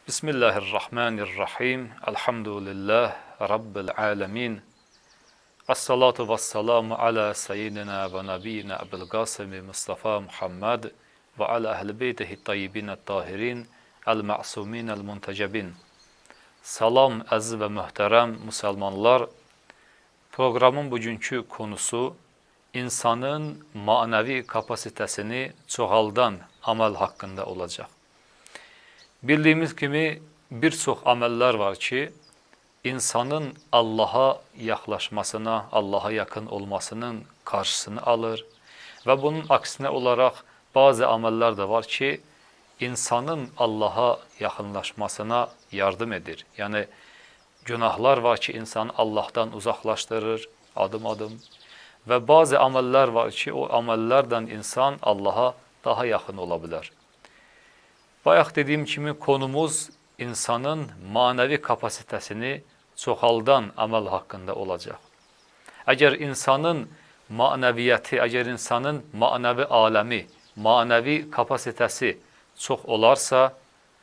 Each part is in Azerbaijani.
Bismillahirrahmanirrahim. Elhamdülillah Rabbil alemin. Esselatu vesselamu ala seyyidina ve nabiyyina Ebu'l Kasimi Mustafa Muhammed ve ala ehl-i beytihi tayyibin tahirin el-ma'sumin el-muntecebin. Salam əziz və möhtərəm müsəlmanlar. Programın bugünkü konusu insanın manevi kapasitesini çoxaldan amal haqqında olacaq. Bildiyimiz kimi bir çox amellər var ki, insanın Allaha yaxlaşmasına, Allaha yaxın olmasının qarşısını alır və bunun aksinə olaraq bazı amellər də var ki, insanın Allaha yaxınlaşmasına yardım edir. Yəni, günahlar var ki, insanı Allahdan uzaqlaşdırır adım-adım və bazı amellər var ki, o amellərdən insan Allaha daha yaxın ola bilər. Bayaq dediyim kimi konumuz insanın manevi kapasitesini çoxaldan amal haqqında olacaq. Əgər insanın maneviyyəti, əgər insanın manevi aləmi, manevi kapasitesi çox olarsa,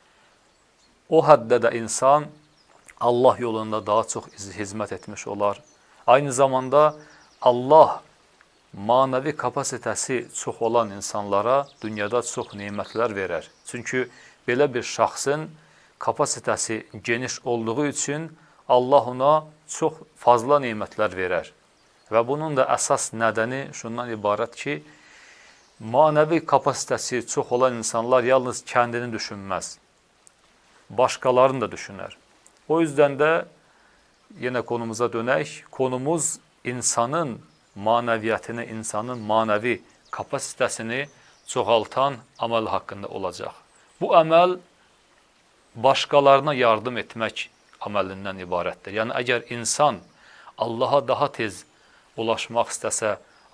o həddə də insan Allah yolunda daha çox hizmət etmiş olar. Aynı zamanda Allah manevi kapasitesi çox olan insanlara dünyada çox nemətlər verər. Çünki belə bir şəxsin kapasitesi geniş olduğu üçün Allah ona çox fazla nemətlər verər. Və bunun da əsas nədəni şundan ibarət ki, manevi kapasitesi çox olan insanlar yalnız kendini düşünməz, başqalarını da düşünər. O yüzden də yenə konumuza dönək, konumuz insanın maneviyyətini, insanın manevi kapasitesini çoxaltan amal haqqında olacaq. Bu əməl başqalarına yardım etmək əməlindən ibarətdir. Yəni, əgər insan Allaha daha tez ulaşmaq istəsə,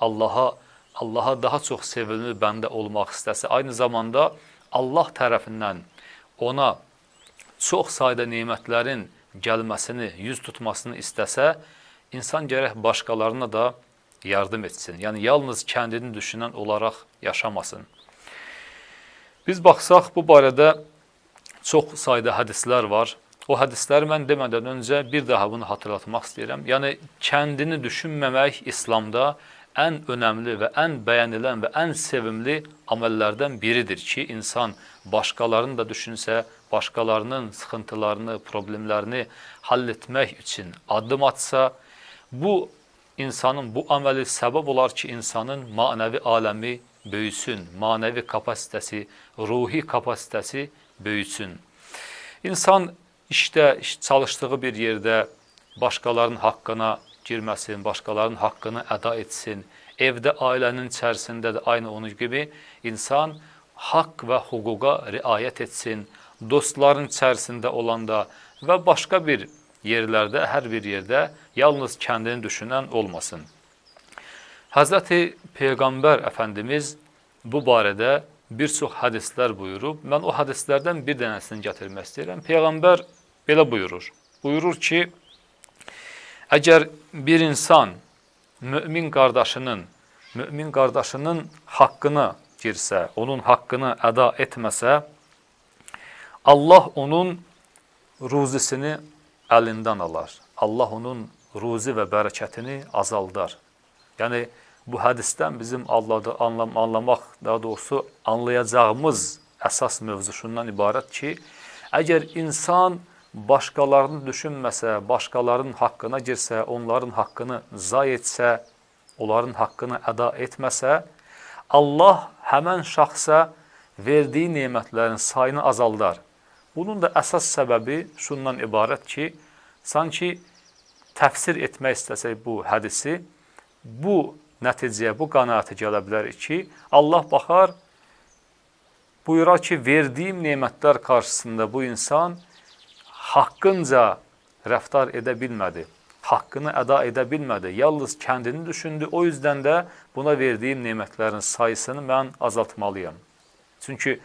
Allaha daha çox sevimli bəndə olmaq istəsə, aynı zamanda Allah tərəfindən ona çox sayda nemətlərin gəlməsini, yüz tutmasını istəsə, insan gərək başqalarına da yardım etsin. Yəni, yalnız kendini düşünən olaraq yaşamasın. Biz baxsaq, bu barədə çox sayda hədislər var. O hədisləri mən demədən öncə bir daha bunu hatırlatmaq istəyirəm. Yəni, kendini düşünməmək İslamda ən önəmli və ən bəyənilən və ən sevimli amellərdən biridir ki, insan başqalarını da düşünsə, başqalarının sıxıntılarını, problemlərini hall etmək üçün addım atsa, bu insanın bu əməli səbəb olar ki, insanın manevi aləmi böyüsün, manevi kapasitesi, ruhi kapasitesi böyüsün. İnsan çalıştığı bir yerdə başqalarının haqqına girməsin, başqalarının haqqını əda etsin. Evdə, ailənin içərisində də aynı onun gibi insan haqq və hüquqa riayət etsin. Dostların içərisində olanda və başqa bir yerlərdə, hər bir yerdə yalnız kendini düşünən olmasın. Hazreti Peyğəmbər Əfəndimiz bu barədə bir çox hədislər buyurub. Mən o hədislərdən bir dənəsini gətirmək istəyirəm. Peyğəmbər belə buyurur. Buyurur ki, əgər bir insan mümin qardaşının haqqına girsə, onun haqqını əda etməsə, Allah onun ruzisini əlindən alar. Allah onun ruzi və bərəkətini azaldar. Yəni, bu hədisdən bizim anlamaq, daha doğrusu anlayacağımız əsas mövzu şundan ibarət ki, əgər insan başqalarını düşünməsə, başqalarının haqqına girsə, onların haqqını zay etsə, onların haqqını əda etməsə, Allah həmən şəxsə verdiyi nemətlərin sayını azaldar. Bunun da əsas səbəbi şundan ibarət ki, sanki təfsir etmək istəsək bu hədisi, bu nəticəyə, bu qənaətə gələ bilər ki, Allah baxar, buyurar ki, verdiyim nemətlər qarşısında bu insan haqqınca rəftar edə bilmədi, haqqını əda edə bilmədi, yalnız kendini düşündü. O yüzden də buna verdiyim nemətlərin sayısını mən azaltmalıyam. Çünki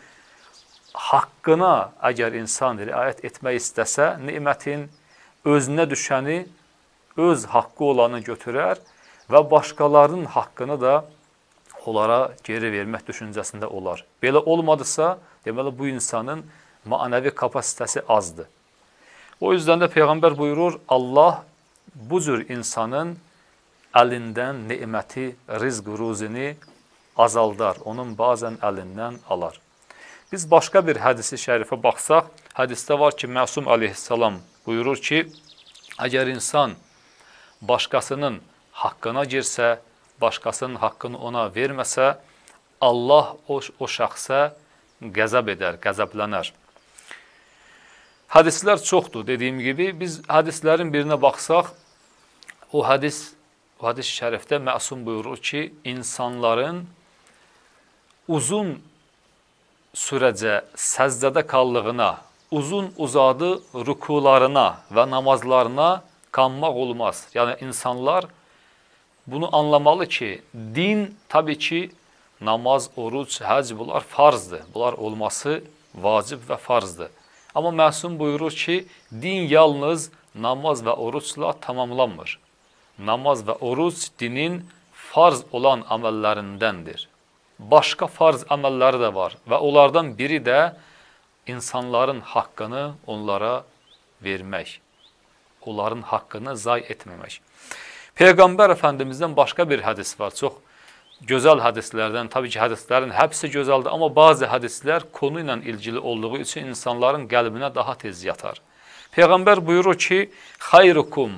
haqqına əgər insan riayət etmək istəsə, nemətin özünə düşəni, öz haqqı olanı götürər və başqalarının haqqını da onlara geri vermək düşüncəsində olar. Belə olmadısa, deməli bu insanın manevi kapasitesi azdır. O yüzden de Peygamber buyurur, Allah bu cür insanın elinden nimeti, rizq ruzini azaldar. Onun bazen elinden alar. Biz başka bir hadisi şerife baksaq, hadiste var ki Məsum aleyhissalam buyurur ki, əgər insan başkasının hakkına girsə, başkasının hakkını ona verməsə, Allah o şəxsə qəzəb edər, qəzəblənər. Hadislər çoxdur dediyim gibi. Biz hadislərin birine baksaq, o hadis şərifdə Məsum buyurur ki, insanların uzun sürəcə səzdədə kaldığına, uzun uzadı rükularına və namazlarına kanmaq olmaz. Yani insanlar bunu anlamalı ki, din tabii ki namaz, oruç, həc bunlar farzdır. Bunlar olması vacib və farzdır. Amma Məsum buyurur ki, din yalnız namaz və oruçla tamamlanmır. Namaz və oruç dinin farz olan əməllərindəndir. Başka farz əməlləri də var və onlardan biri də insanların haqqını onlara vermək. Onların haqqını zay etməmək. Peygamber Efendimiz'den başka bir hadis var. Çok güzel hadislerden. Tabii ki hadislerin hepsi güzeldir ama bazı hadisler konuyla ilgili olduğu için insanların qəlbinə daha tez yatar. Peygamber buyurur ki, Xayrukum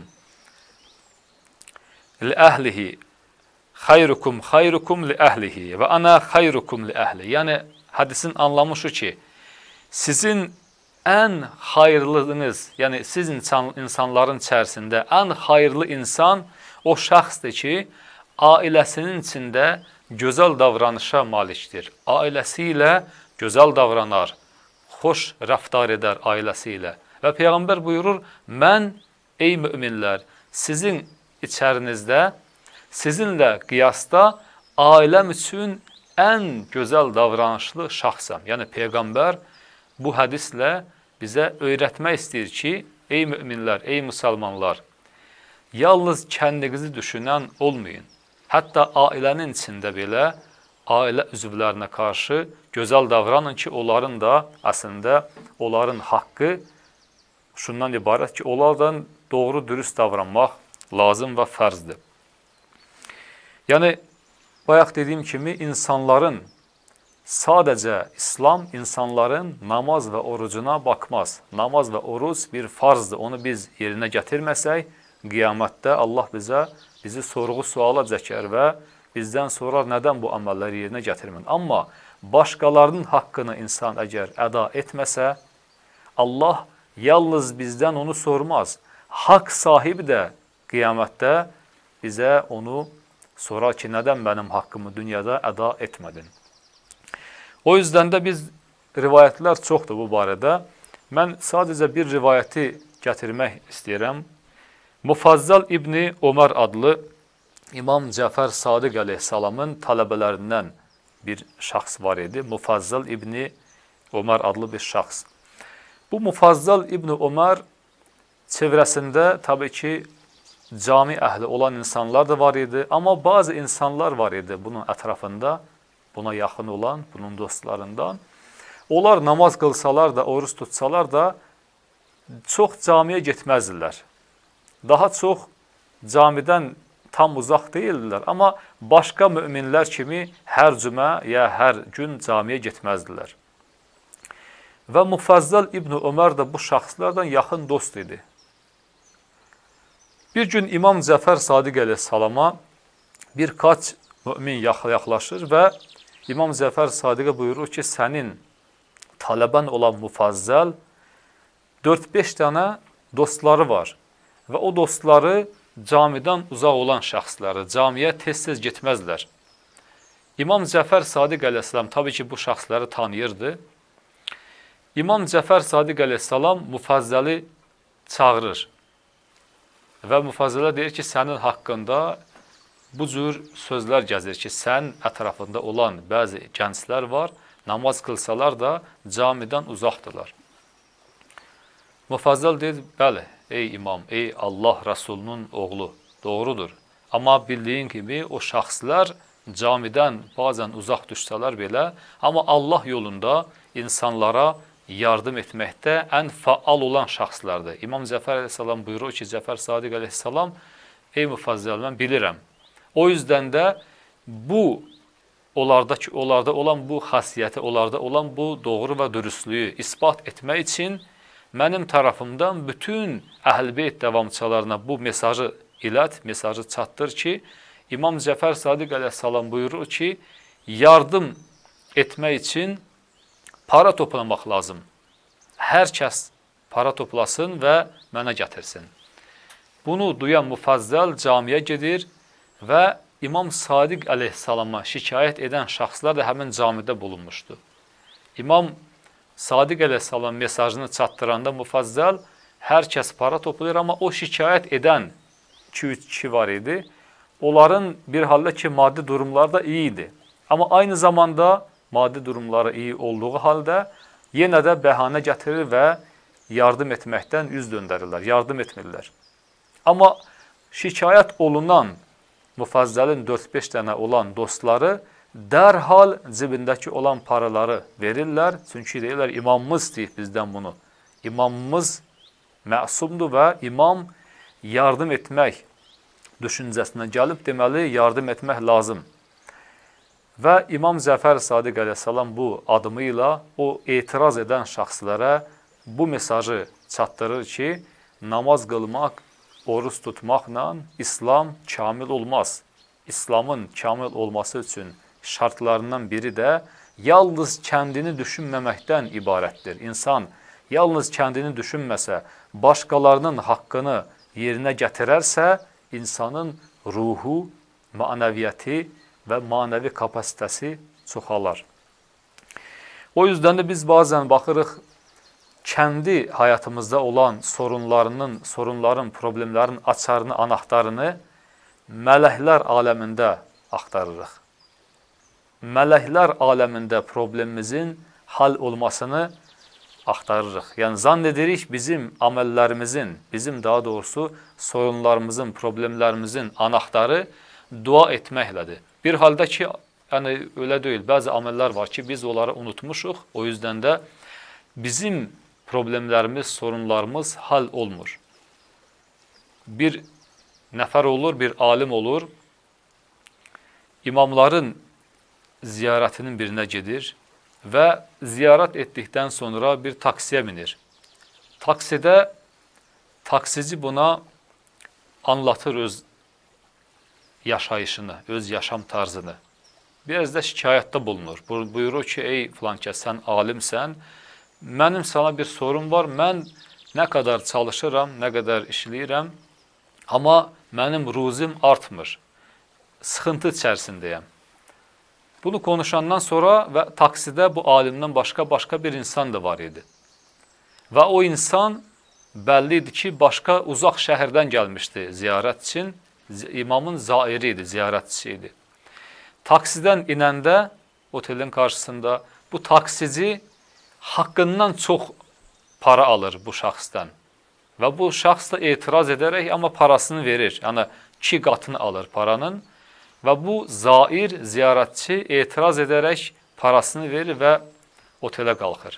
li əhlihi Xayrukum li əhlihi və ana xayrukum li əhli. Yani hadisin anlamı şu ki, sizin en hayırlınız, yani siz insanların içerisinde en hayırlı insan o şəxsdir ki, ailəsinin içində gözəl davranışa malikdir. Ailəsi ilə gözəl davranar, xoş rəftar edər ailəsi ilə. Və Peygamber buyurur, mən ey müminlər, sizin içərinizdə, sizinlə qiyasda ailəm üçün ən gözəl davranışlı şəxsəm. Yəni Peygamber bu hadislə bizə öyrətmək istəyir ki, ey müminlər, ey müsəlmanlar, yalnız kendinizi düşünən olmayın. Hatta ailənin içində belə ailə üzvlərinə karşı gözəl davranın ki, onların da əslində onların haqqı şundan ibarət ki, onlardan doğru dürüst davranmaq lazım və fərzdir. Yəni, bayaq dediyim kimi insanların sadəcə İslam insanların namaz və orucuna bakmaz. Namaz və oruc bir farzdır. Onu biz yerinə gətirməsək, qiyamətdə Allah bizi sorğu suala çəkər və bizdən sorar, nədən bu əməlləri yerinə gətirmən. Amma başqalarının haqqını insan əgər əda etməsə, Allah yalnız bizdən onu sormaz. Haqq sahibi də qiyamətdə bizə onu sorar ki, nədən mənim haqqımı dünyada əda etmədin. O yüzden de biz rivayətlər çoxdur bu barədə. Mən sadəcə bir rivayəti gətirmək istəyirəm. Mufazzal İbni Ömər adlı İmam Cəfər Sadiq əleyhissalamın tələbələrindən bir şəxs var idi. Mufazzal İbni Ömər adlı bir şəxs. Bu Mufazzal İbni Ömər çevrəsində tabii ki cami əhli olan insanlar da var idi. Amma bazı insanlar var idi bunun ətrafında, buna yaxın olan, bunun dostlarından. Onlar namaz qılsalar da, oruç tutsalar da çox camiyə getməzdilər. Daha çox camidən tam uzaq deyildilər. Amma başqa müminlər kimi hər cümə ya hər gün camiyə getməzdilər. Və Mufazzal İbni Ömər də bu şəxslərdən yaxın dost idi. Bir gün İmam Cəfər Sadiq əleyhissalama birkaç mümin yaxlaşır və İmam Cəfər Sadiqə buyurur ki, sənin tələbən olan Mufazzal 4-5 dənə dostları var və o dostları camidən uzaq olan şəxsləri, camiyə tez-tez getməzlər. İmam Cəfər Sadiq əleyhissalam tabii ki bu şəxsləri tanıyırdı. İmam Cəfər Sadiq əleyhissalam Mufazzalı çağırır və Mufazzala deyir ki, sənin haqqında bu cür sözlər gəzir ki, sən ətrafında olan bəzi gənclər var, namaz qılsalar da camidən uzaqdırlar. Mufazzal deyir, bəli, ey imam, ey Allah Rasulunun oğlu, doğrudur. Amma bildiyin kimi o şəxslər camidən bazən uzaq düşsələr belə, amma Allah yolunda insanlara yardım etməkdə ən faal olan şəxslərdir. İmam Cəfər əleyhissalam buyurur ki, Cəfər Sadiq əleyhissalam, ey müfəzzəl, mən bilirəm. O yüzden də bu onlarda olan bu xasiyyəti, onlarda olan bu doğru və dürüstlüyü ispat etmək üçün mənim tərəfimdən bütün Əhl-Beyt davamçılarına bu mesajı ilət, mesajı çatdır ki, İmam Cəfər Sadiq əleyhissalam buyurur ki, yardım etmək üçün para toplamaq lazım. Hər kəs para toplasın və mənə gətirsin. Bunu duyan müfəzzəl camiyə gedir və İmam Sadiq əleyhissalama şikayət edən şəxslər də həmin camidə bulunmuşdu. İmam Sadiq əleyhissalam mesajını çatdıranda müfəzzəl hər kəs para toplayır, amma o şikayət edən 2-3 kişi var idi. Onların bir halda ki, maddi durumları da iyi idi. Amma aynı zamanda maddi durumları iyi olduğu halda yenə də bəhanə gətirir və yardım etməkdən üz döndərirlər, yardım etmirlər. Amma şikayət olunan müfəzzəlin 4-5 dənə olan dostları dərhal cibindəki olan paraları verirlər. Çünki deyirlər, imamımız deyib bizdən bunu. İmamımız məsumdur və imam yardım etmək düşüncəsinə gəlib, deməli, yardım etmək lazım. Və İmam Cəfər Sadiq əleyhissalam bu adımı ilə o etiraz edən şəxslərə bu mesajı çatdırır ki, namaz qılmaq, oruç tutmaqla İslam kamil olmaz. İslamın kamil olması üçün şartlarından biri də yalnız kəndini düşünməməkdən ibarətdir. İnsan yalnız kəndini düşünməsə, başqalarının haqqını yerinə gətirərsə, insanın ruhu, mənəviyyəti və manevi kapasitəsi çoxalar. O yüzden də biz bazen baxırıq, kendi hayatımızda olan sorunların, problemlerin açarını, anahtarını mələklər aləmində axtarırıq. Mələklər aləmində problemimizin hal olmasını axtarırıq. Yəni, zann edirik bizim amellerimizin, bizim daha doğrusu sorunlarımızın, problemlerimizin anahtarı dua etməklədir. Bir halda ki, yəni öyle deyil, bəzi ameller var ki, biz onları unutmuşuq. O yüzden də bizim problemlerimiz, sorunlarımız hal olmur. Bir nəfər olur, bir alim olur, imamların ziyarətinin birine gedir və ziyaret etdikdən sonra bir taksiyə minir. Taksici buna anlatır öz yaşayışını, öz yaşam tarzını. Biraz da şikayətdə bulunur. Buyurur ki, ey filankəs, sən alimsən, mənim sana bir sorun var, mən nə qədər çalışıram, nə qədər işləyirəm, amma mənim ruzim artmır, sıxıntı içərisindəyəm. Bunu konuşandan sonra və taksidə bu alimdən başqa bir insan da var idi. Və o insan bəlli idi ki, başqa uzaq şəhərdən gəlmişdi ziyarət üçün. İmamın zairi idi, ziyarətçisi idi. Taksidən inəndə otelin qarşısında bu taksici haqqından çox para alır bu şəxsdən. Və bu şəxs da etiraz edərək amma parasını verir. Yəni 2 qatını alır paranın. Və bu zair ziyarətçi etiraz edərək parasını verir və otelə qalxır.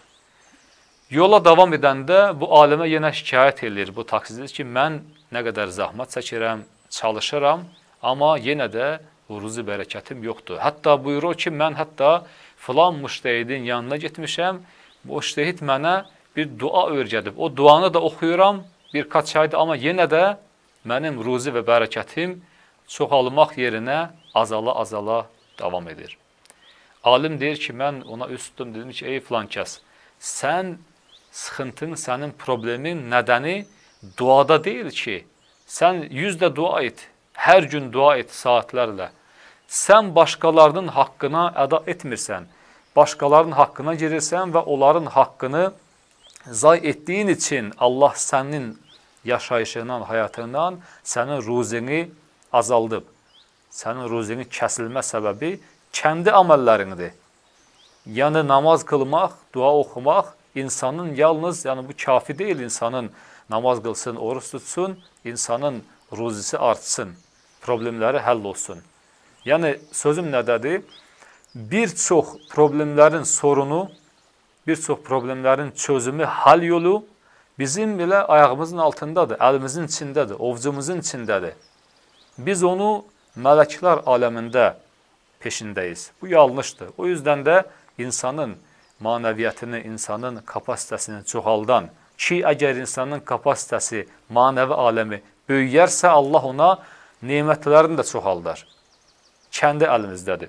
Yola davam edəndə bu alimə yenə şikayət edir bu taksici ki, mən nə qədər zəhmət çəkirəm, çalışıram, amma yenə də ruzi bərəkətim yoxdur. Hətta buyurur ki, mən hətta filan müştəhidin yanına getmişəm, o müştəhid mənə bir dua öyrədib. O duanı da oxuyuram birkaç ayda, amma yenə də mənim ruzi və bərəkətim çoxalmaq yerinə azala davam edir. Alim deyir ki, mən ona üst tutdum, dedim ki, ey filan kəs, sən sıxıntın, sənin problemin nədəni duada deyil ki, sən 100 dua et, hər gün dua et saatlərlə. Sən başqalarının haqqına əda etmirsən, başqalarının haqqına girirsən və onların haqqını zay etdiyin için Allah sənin yaşayışından, həyatından sənin ruzini azaldıb. Sənin ruzini kəsilmə səbəbi kəndi əməllərindir. Yəni namaz qılmaq, dua oxumaq insanın yalnız, yəni bu kafi deyil, insanın namaz qılsın, oruç tutsun, insanın ruzisi artsın, problemləri həll olsun. Yəni sözüm nədədir? Bir çox problemlərin sorunu bir çox problemlərin çözümü, hal yolu bizim belə ayağımızın altındadır, əlimizin içindədir, ovcumuzun içindədir. Biz onu mələklər aləmində peşindəyiz. Bu yanlışdır. O yüzden də insanın manəviyyətini, insanın kapasitəsini çoxaldan ki, əgər insanın kapasitəsi, manəvi aləmi böyüyərsə, Allah ona nemətlərini də çoxaldar. Kəndi əlimizdədir.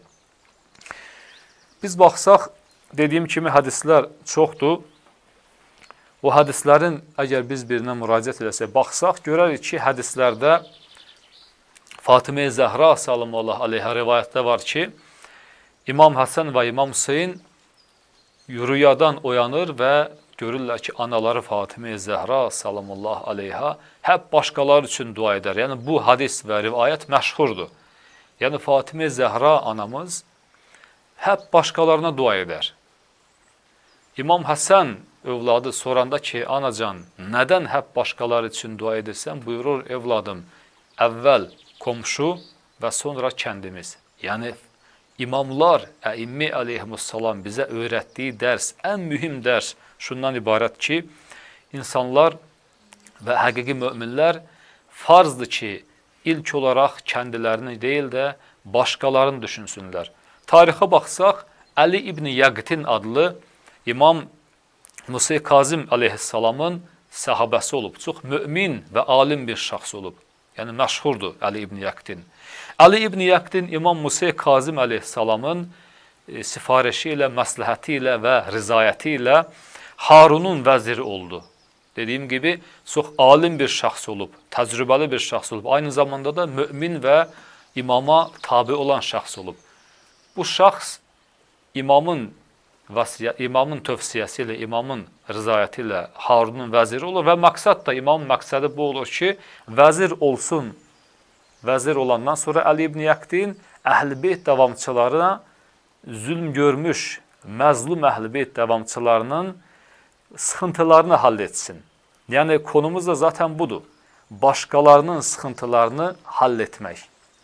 Biz baxsaq, dediyim kimi hədislər çoxdur. O hədislərin, əgər biz birinə müraciət eləsək, baxsaq, görərik ki, hədislərdə Fatimə-i Zəhra sallallahu aleyhə rivayətdə var ki, İmam Həsən və İmam Hüseyin rüyadan oyanır və görürlər ki, anaları Fatimə-i Zəhra sallallahu aleyhə həp başqaları üçün dua edər. Yəni, bu hadis və rivayət məşhurdur. Yəni, Fatimə-i Zəhra anamız həp başqalarına dua edər. İmam Həsən övladı soranda ki, anacan, nədən həp başqaları üçün dua edirsən? Buyurur, evladım, əvvəl komşu və sonra kəndimiz. Yəni, imamlar, əimmi aleyhimussalam bizə öyrətdiyi dərs, ən mühüm dərs şundan ibarət ki, insanlar və həqiqi möminlər farzdır ki, ilk olaraq kendilərini deyil də başqalarını düşünsünlər. Tarixə baxsaq, Əli İbn Yəqtin adlı İmam Musa Kazim aleyhissalamın səhabəsi olub. Çox mümin və alim bir şəxs olub. Yəni, məşhurdur Əli İbn Yəqtin. Əli İbn Yəqtin İmam Musa Kazim aleyhissalamın sifarişi ilə, məsləhəti ilə və rizayəti ilə Harunun vəziri oldu. Dediyim gibi, çox alim bir şəxs olub, təcrübəli bir şəxs olub. Aynı zamanda da mümin və imama tabi olan şəxs olub. Bu şəxs imamın tövsiyəsi ilə, imamın rızayəti ilə Harunun vəziri olur və məqsəd da, imamın məqsədi bu olur ki, vəzir olsun. Vəzir olandan sonra Əli İbn Yəqtin Əhl-i Beyt davamçılarına zülm görmüş, məzlum Əhl-i Beyt davamçılarının sıxıntılarını hall etsin. Yəni, konumuz da zaten budur. Başqalarının sıxıntılarını hall etmək.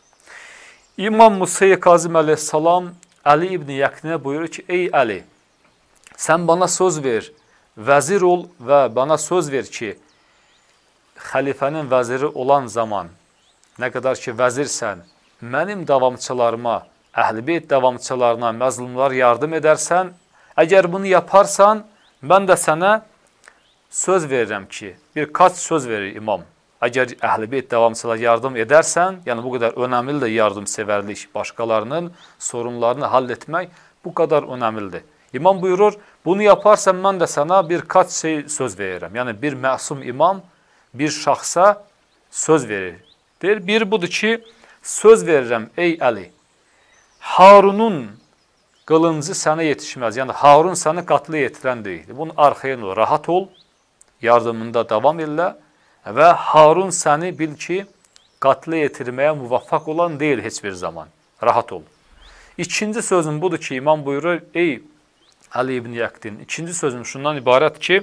İmam Musa Kazim aleyhissalam Əli İbn Yəqtinə buyurur ki, ey Əli, sən bana söz ver, vəzir ol və bana söz ver ki, xəlifənin vəziri olan zaman, nə qədər ki vəzirsən, mənim davamçılarıma, Əhl-i Beyt davamçılarına, məzlumlar yardım edərsən, əgər bunu yaparsan, mən də sənə söz verirəm ki, birkaç söz verir imam. Əgər Əhl-i Beyt davamçılara yardım edərsən, yəni bu qədər önəmlidir yardımsevərlik, başqalarının sorunlarını hall etmək bu qədər önəmlidir. İmam buyurur, bunu yaparsan mən də sənə birkaç şey söz verirəm. Yəni bir məsum imam bir şəxsə söz verir. Deyir, bir budur ki, söz verirəm ey Əli, Harunun qılıncı sənə yetişməz. Yəni Harun səni qatlı yetirən deyil. Bunun arxayın ol, rahat ol, yardımında davam elə və Harun səni bil ki, qatlı yetirməyə muvaffaq olan deyil heç bir zaman. Rahat ol. İkinci sözüm budur ki, imam buyurur, ey Əli İbn Yəqtin, ikinci sözüm şundan ibarət ki,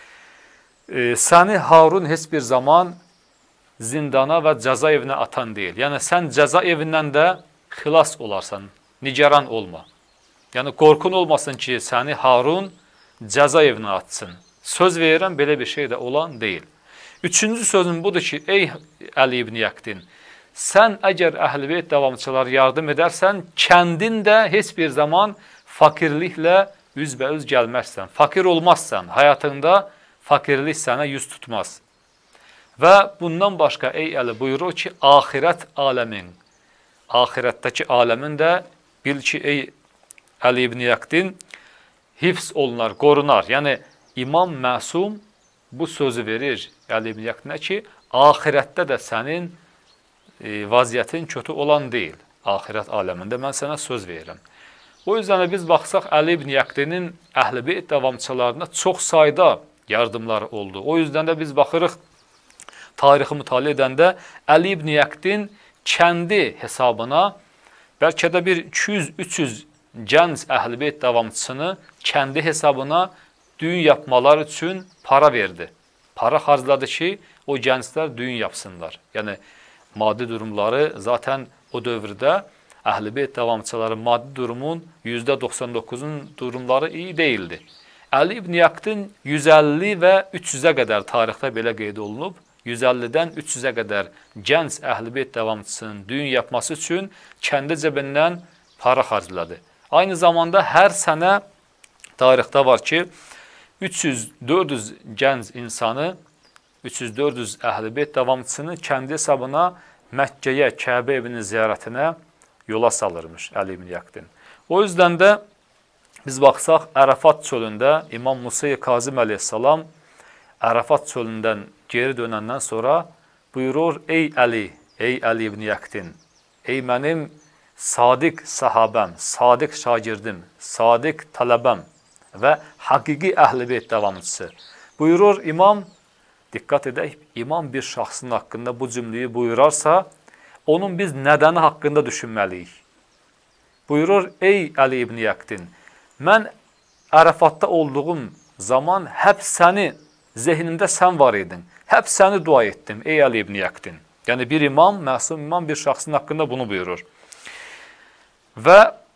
səni Harun heç bir zaman zindana və cəza evinə atan deyil. Yəni, sən cəza evindən də xilas olarsan, nigaran olma. Yəni, qorxun olmasın ki, səni Harun cəza evinə atsın. Söz verirəm, belə bir şey də olan deyil. Üçüncü sözüm budur ki, ey Əli İbn Yəqtin, sən əgər Əhl-i Beyt davamçıları yardım edərsən, kəndin də heç bir zaman fakirliklə üzbəüz gəlməzsən. Fakir olmazsan, həyatında fakirlik sənə yüz tutmaz. Və bundan başqa ey Əli buyurur ki, axirət aləmin, axirətdəki aləmin də bil ki, ey Əli İbn Yəqtin, hifz olunar, qorunar. Yəni, İmam Məsum bu sözü verir Əli İbn Yəqtinə ki, axirətdə də sənin vəziyyətin kötü olan deyil. Axirət aləmində mən sənə söz verirəm. O yüzden biz baxsaq, Əli İbn Yəqtinin Əhl-i Beyt davamçılarına çox sayda yardımları oldu. O yüzden də biz baxırıq, tarixi mütaliə edəndə Əli İbn Yəqtin kəndi hesabına bəlkə də bir 200-300 gənc Əhl-i Beyt davamçısını kəndi hesabına düğün yapmalar üçün para verdi. Para harcladı ki, o gənclər düğün yapsınlar. Yəni, maddi durumları zaten o dövrdə Əhl-i Beyt davamçıları maddi durumun %99'un durumları iyi değildi. Əli ibn Yaqtin 150 və 300-ə qədər tarixdə belə qeyd olunub. 150-dən 300-ə qədər gənc Əhl-i Beyt davamçısının düyün yapması üçün kəndi cəbindən para xərclədi. Aynı zamanda hər sənə tarixdə var ki, 300-400 gənc insanı, 300-400 Əhl-i Beyt davamçısını kəndi hesabına Məkkəyə, Kəbə evinin ziyarətinə yola salırmış Əli ibn Yaqtin. O yüzden də biz baxsaq, Ərəfat çölündə İmam Musa Kazım əleyhissalam Ərəfat çölündən geri dönəndən sonra buyurur, ey Əli ibn Yaqtin, ey mənim sadiq sahabəm, sadiq şagirdim, sadiq tələbəm və həqiqi Əhl-i Beyt davamçısı. Buyurur imam, dikkat edək, imam bir şəxsin haqqında bu cümleyi buyurarsa, onun biz nədəni haqqında düşünməliyik. Buyurur, ey Əli ibn Yaqtin, mən Ərəfatda olduğum zaman həp səni, zehnimdə sən var idin, həp səni dua etdim, ey Əli ibn Yaqtin. Yəni bir imam, məsum imam bir şəxsin haqqında bunu buyurur. Və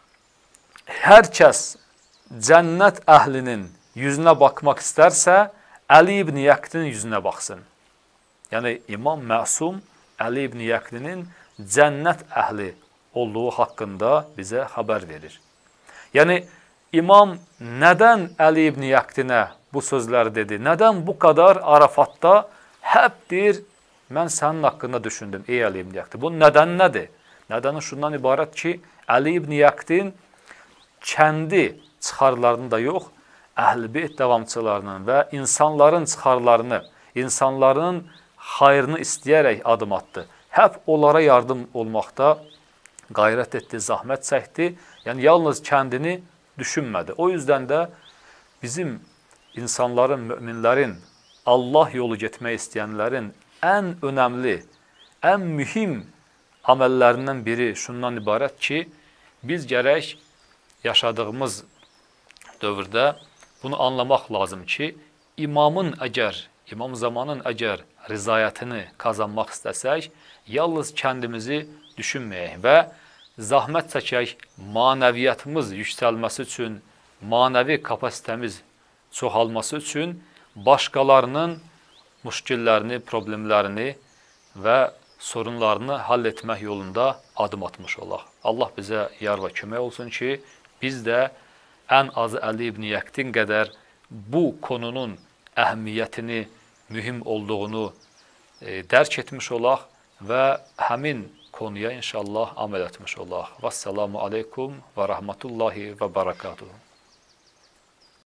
hər kəs cənnət əhlinin yüzünə baxmaq istərsə, Əli ibn Yaqtinin yüzünə baxsın. Yəni imam məsum Əli ibn Yaqtinin cənnət əhli olduğu haqqında bizə xəbər verir. Yəni imam nədən Əli ibn Yaqtinə bu sözləri dedi? Nədən bu qədər Arafatda həp deyir, mən sənin haqqında düşündüm, ey Əli ibn Yaqtin. Bu nədən nədir? Nədəni şundan ibarət ki, Əli ibn Yaqtin kəndi çıxarlarını da yox, Əhl-i Beyt davamçılarının və insanların çıxarlarını, insanların xayrını istəyərək adım atdı. Həp onlara yardım olmaqda qayrət etdi, zahmət çəkdi. Yəni, yalnız kəndini düşünmədi. O yüzden də bizim insanların, müminlərin, Allah yolu getmək istəyənlərin ən önəmli, ən mühim əməllərindən biri şundan ibarət ki, biz gərək yaşadığımız dövrdə bunu anlamaq lazım ki, imamın əgər, imam zamanın əgər rizayətini qazanmaq istəsək, yalnız kəndimizi düşünməyək və zahmət çəkək, manəviyyatımız yüksəlməsi üçün, manəvi kapasitemiz çoxalması üçün başqalarının müşkillərini, problemlərini və sorunlarını həll etmək yolunda adım atmış olaq. Allah bizə yar və kömək olsun ki, biz də ən azı Əli ibn Yaqtin qədər bu konunun əhəmiyyətini, mühim olduğunu dərk etmiş olaq və həmin konuya inşallah əməl etmiş olaq. Vəssalamu aleykum və rəhmətullahi və barakatuhu.